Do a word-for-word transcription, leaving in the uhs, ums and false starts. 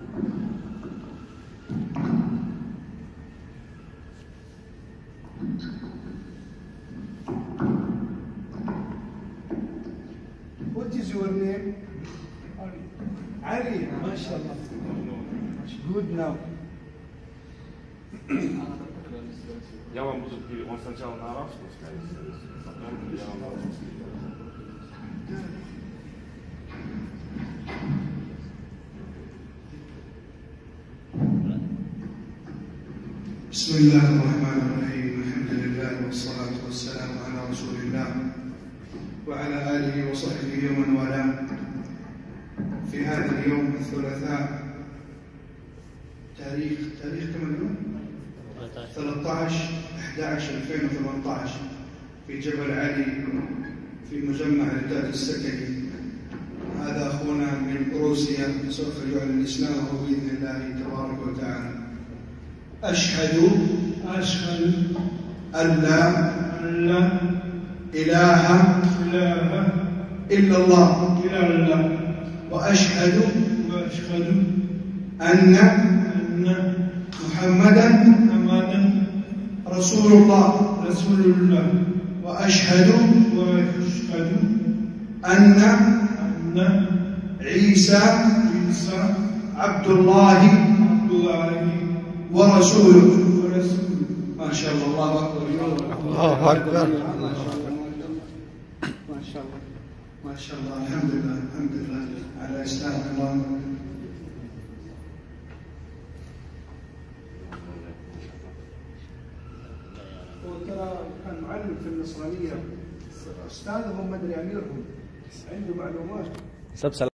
What is your name? Ali. MashaAllah. Good now. Ja vam budu htjeli, on sначала на арабском сказать, потом я вам на русский. بسم الله الرحمن الرحيم. الحمد لله والصلاة والسلام على رسول الله وعلى آله وصحبه ومن والاه. في هذا اليوم الثلاثاء تاريخ تاريخ كم اليوم؟ ثلاثة عشر أحد عشر ألفين وثمانية عشر في جبل علي في مجمع رداد السكني. هذا أخونا من روسيا سوف يعلن إسلامه بإذن الله تبارك وتعالى. أشهد أشهد أن لا أن لا إله إله إلا الله إلا الله وأشهد وأشهد أن أن محمدا محمدا رسول الله رسول الله وأشهد وأشهد أن أن عيسى عيسى عبد الله عبد الله ورسوله. ورسوله. ما شاء الله. الله أكبر. الله أكبر. ما شاء الله ما شاء الله. الحمد لله الحمد لله على إسلام الله. وترى كان معلم في النصرانية، أستاذهم مدري أميرهم عنده معلومات.